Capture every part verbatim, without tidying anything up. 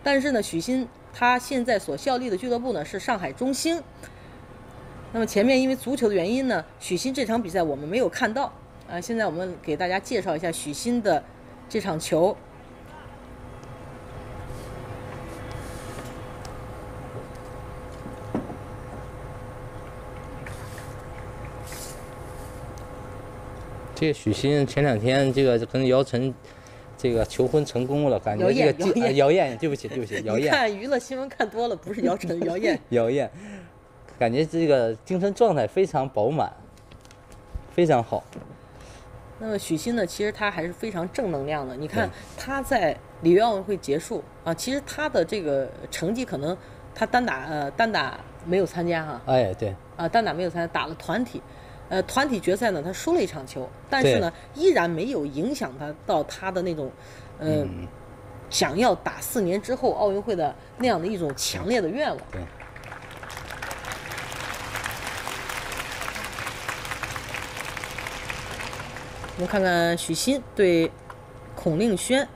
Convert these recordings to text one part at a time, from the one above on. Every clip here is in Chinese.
但是呢，许昕他现在所效力的俱乐部呢是上海中兴。那么前面因为足球的原因呢，许昕这场比赛我们没有看到啊。现在我们给大家介绍一下许昕的这场球。 这个许昕前两天这个跟姚晨这个求婚成功了，感觉这个姚燕， 呃姚燕，对不起对不起，姚燕。 看娱乐新闻看多了，不是姚晨，姚燕。 姚燕，感觉这个精神状态非常饱满，非常好。 那么许昕呢，其实他还是非常正能量的。你看他在里约奥运会结束啊，其实他的这个成绩可能他单打呃单打没有参加哈。 哎，对。 啊，单打没有参加，打了团体。呃，团体决赛呢，他输了一场球，但是呢，依然没有影响他到他的那种，呃，嗯、想要打四年之后奥运会的那样的一种强烈的愿望。 对。 我们看看许昕对孔令轩。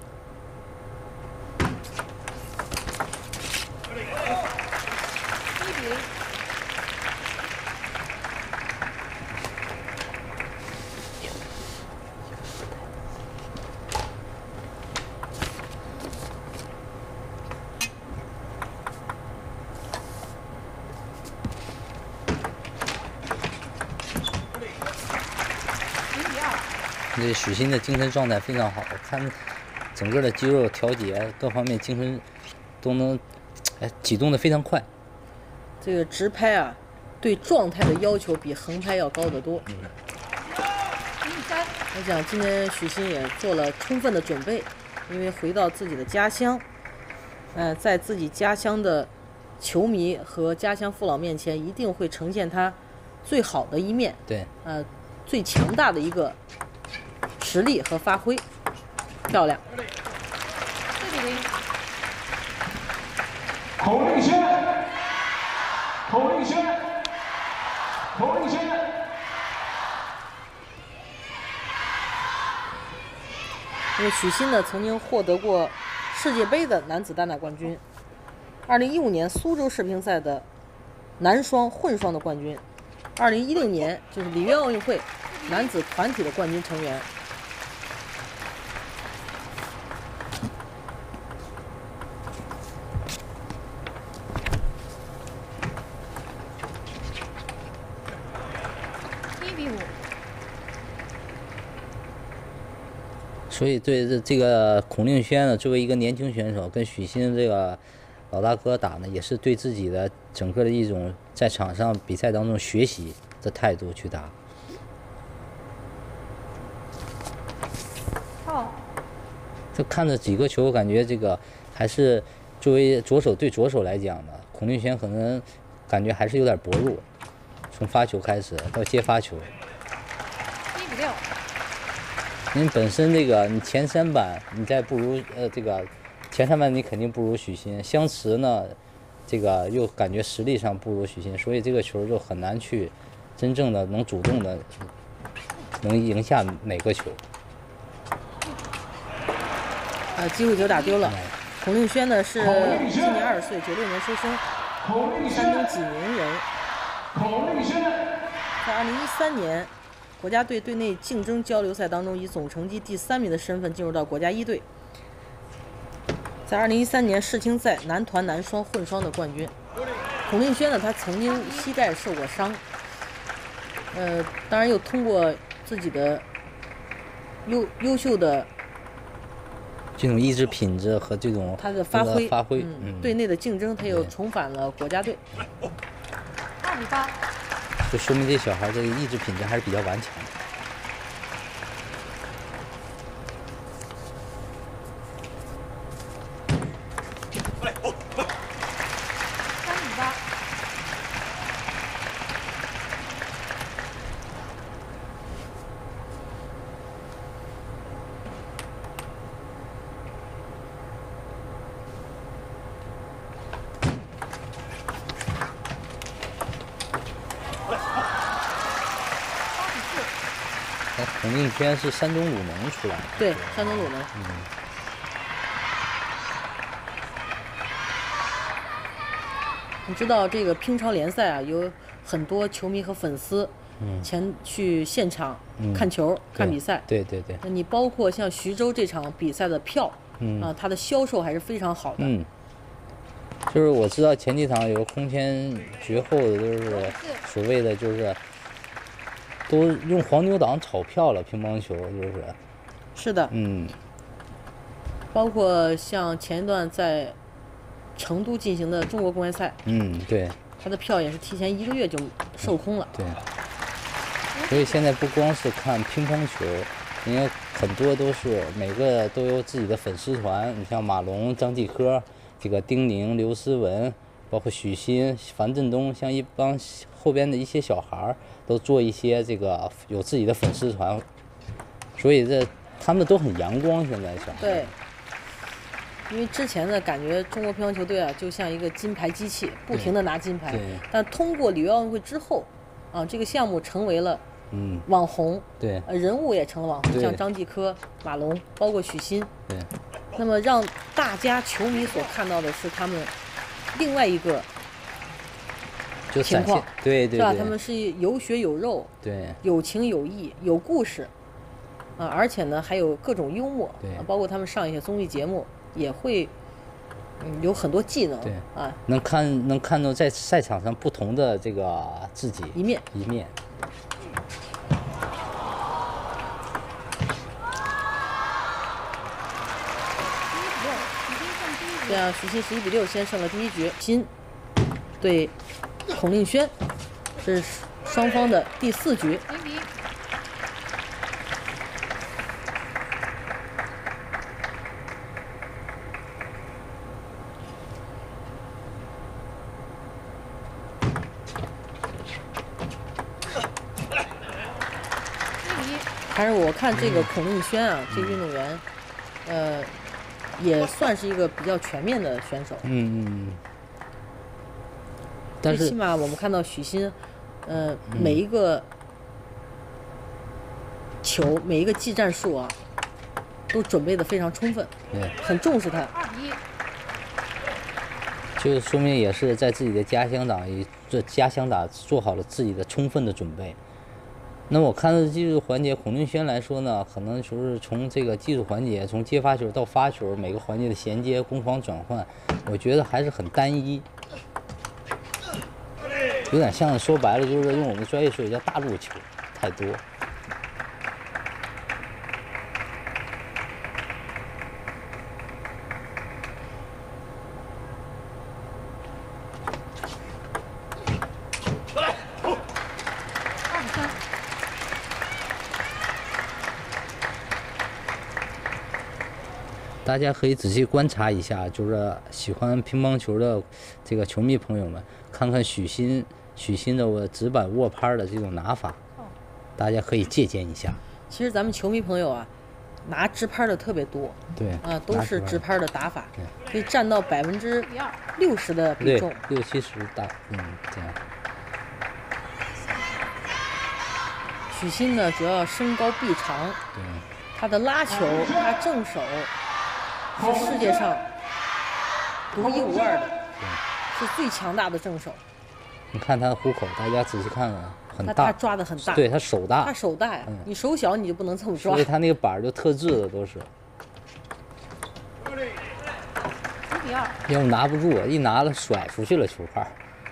这许昕的精神状态非常好，看整个的肌肉调节各方面精神都能哎启动的非常快。 这个直拍啊，对状态的要求比横拍要高得多。嗯。我想今天许昕也做了充分的准备，因为回到自己的家乡，呃，在自己家乡的球迷和家乡父老面前，一定会呈现他最好的一面。 对。 呃，最强大的一个实力和发挥，漂亮。 四比零。 孔令轩，孔令轩，孔令轩。 因为许昕呢曾经获得过世界杯的男子单打冠军，二零一五年苏州世乒赛的男双、混双的冠军，二零一六年就是里约奥运会男子团体的冠军成员。 一比五。 所以对这这个孔令轩呢，作为一个年轻选手，跟许昕这个老大哥打呢，也是对自己的整个的一种在场上比赛当中学习的态度去打。 哦。 这看着几个球，感觉这个还是作为左手对左手来讲呢，孔令轩可能感觉还是有点薄弱，从发球开始到接发球。 一比六。 您本身这个你前三板你再不如呃这个前三板你肯定不如许昕，相持呢，这个又感觉实力上不如许昕，所以这个球就很难去真正的能主动的能赢下哪个球。 呃，机会球打丢了。孔令轩呢是今年二十岁，九六年出生，山东济宁人。在二零一三年。国家队队内竞争交流赛当中，以总成绩第三名的身份进入到国家一队。在二零一三年世青赛男团、男双、混双的冠军。孔令轩呢，他曾经膝盖受过伤，呃，当然又通过自己的优优秀的这种意志品质和这种他的发挥， 发挥， 嗯， 嗯队内的竞争，他又重返了国家队。 二比八。 就说明这小孩这个意志品质还是比较顽强的。 三比八。 孔令轩是山东鲁能出来的。 对，山东鲁能。 嗯。 你知道这个乒超联赛啊，有很多球迷和粉丝前去现场看球、看比赛。 对对对。 那你包括像徐州这场比赛的票， 嗯啊，它的销售还是非常好的。 嗯。就是我知道前几场有空前绝后的，都是所谓的就是都用黄牛党炒票了，乒乓球就是。 是的。 嗯。 包括像前一段在成都进行的中国公开赛， 嗯，对， 它的票也是提前一个月就售空了。 对。所以现在不光是看乒乓球，因为很多都是每个都有自己的粉丝团，你像马龙、张继科。这个丁宁、刘诗雯，包括许昕、樊振东，像一帮后边的一些小孩儿，都做一些这个有自己的粉丝团，所以这他们都很阳光。现在想对，因为之前呢，感觉中国乒乓球队啊，就像一个金牌机器，不停的拿金牌。但通过里约奥运会之后，啊，这个项目成为了嗯网红， 对， 呃，人物也成了网红，像张继科、马龙，包括许昕。 对。 那么让大家球迷所看到的是他们另外一个情况， 对对对， 是吧？他们是有血有肉， 对， 有情有义，有故事，啊，而且呢还有各种幽默， 对， 包括他们上一些综艺节目也会，嗯，有很多技能， 对， 啊， 能看能看到在赛场上不同的这个自己一面一面。 这样，许昕十一比六先胜了第一局。昕对孔令轩，这是双方的第四局。 零比一。 但是我看这个孔令轩啊，这个运动员，呃。也算是一个比较全面的选手。 嗯嗯。但是最起码我们看到许昕，呃，嗯、每一个球、每一个技战术啊，都准备的非常充分， 对， 很重视他。 二比一。 就说明也是在自己的家乡打，以这家乡打做好了自己的充分的准备。那我看到技术环节，孔令轩来说呢，可能就是从这个技术环节，从接发球到发球，每个环节的衔接、攻防转换，我觉得还是很单一，有点像说白了就是用我们专业术语叫大陆球，太多。大家可以仔细观察一下，就是喜欢乒乓球的这个球迷朋友们，看看许昕许昕的直板握拍的这种拿法，大家可以借鉴一下。 其实咱们球迷朋友啊，拿直拍的特别多， 对， 啊，都是直拍的打法，可以占到百分之六十的比重， 六七十打，嗯，这样。 许昕呢，主要身高臂长， 对， 他的拉球，他正手。是世界上独一无二的，是最强大的正手。 你看他的虎口，大家仔细看看，很大。 他抓的很大， 对他手大。 他手大呀，嗯、你手小你就不能这么抓。 所以他那个板就特制的都是。 五比二。 要不拿不住，一拿了甩出去了球拍。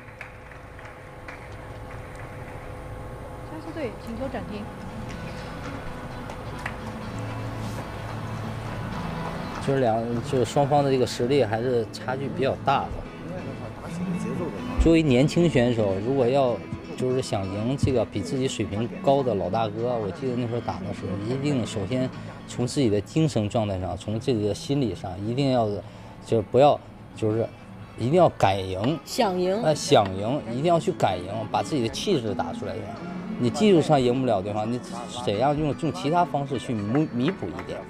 江苏队请求暂停。 就是两，就是双方的这个实力还是差距比较大的。作为年轻选手，如果要就是想赢这个比自己水平高的老大哥，我记得那时候打的时候，一定首先从自己的精神状态上，从自己的心理上，一定要就是不要就是一定要敢赢， 想赢， 呃，想赢，一定要去敢赢，把自己的气质打出来。你技术上赢不了对方，你怎样用用其他方式去弥弥补一点。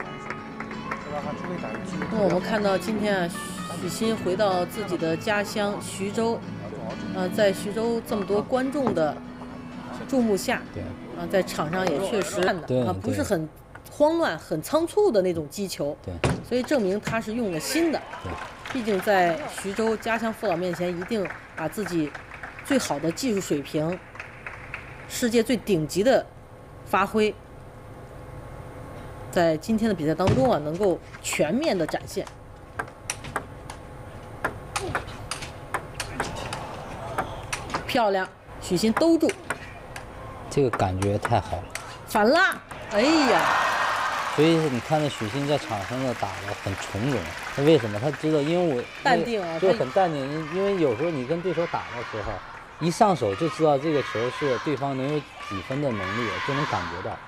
那我们看到今天啊，许昕回到自己的家乡徐州，呃，在徐州这么多观众的注目下， 对， 啊，在场上也确实看的啊，不是很慌乱、很仓促的那种击球， 对， 所以证明他是用了心的。 对， 毕竟在徐州家乡父老面前，一定把自己最好的技术水平、世界最顶级的发挥，在今天的比赛当中啊，能够全面的展现。漂亮，许昕兜住， 这个感觉太好了。 反拉，哎呀！ 所以你看，那许昕在场上呢打得很从容。那为什么？他知道，因为我淡定啊， 对，很淡定。因为有时候你跟对手打的时候，一上手就知道这个球是对方能有几分的能力，就能感觉到。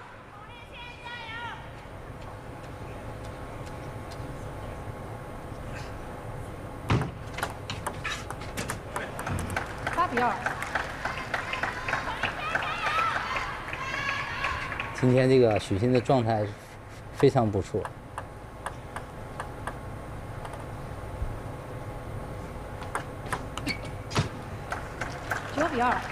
八比二。 今天这个许昕的状态非常不错。 九比二。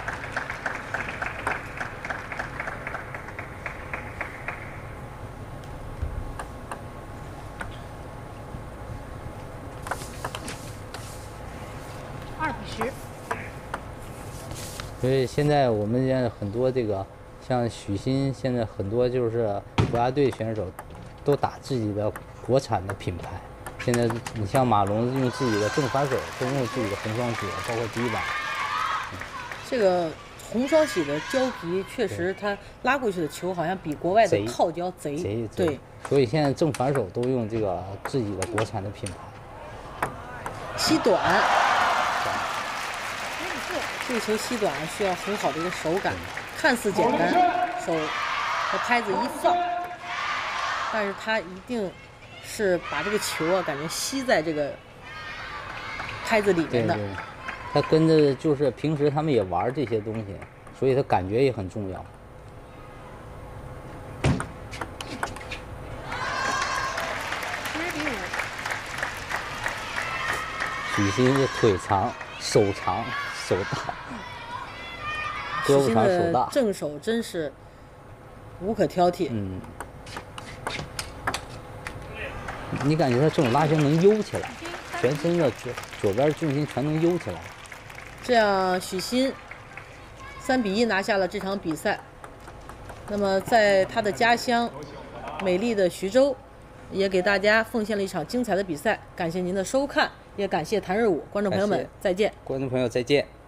二比十。 所以现在我们现在很多这个。像许昕现在很多就是国家队选手，都打自己的国产的品牌。现在你像马龙用自己的正反手，都用自己的红双喜，包括第一把。 这个红双喜的胶皮确实，它拉过去的球好像比国外的套胶贼。 贼对。 所以现在正反手都用这个自己的国产的品牌。 吸短。这个球吸短需要很好的一个手感。看似简单，手和拍子一放，但是他一定是把这个球啊，感觉吸在这个拍子里面的。 对对，他跟着就是平时他们也玩这些东西，所以他感觉也很重要。 十比五。 许昕是腿长、手长、手大。 许昕的正手真是无可挑剔。 嗯，你感觉他这种拉球能悠起来，全身的左左边重心全能悠起来。 这样，许昕三比一拿下了这场比赛。那么，在他的家乡美丽的徐州，也给大家奉献了一场精彩的比赛。感谢您的收看，也感谢谭日武观众朋友们，再见。 观众朋友再见。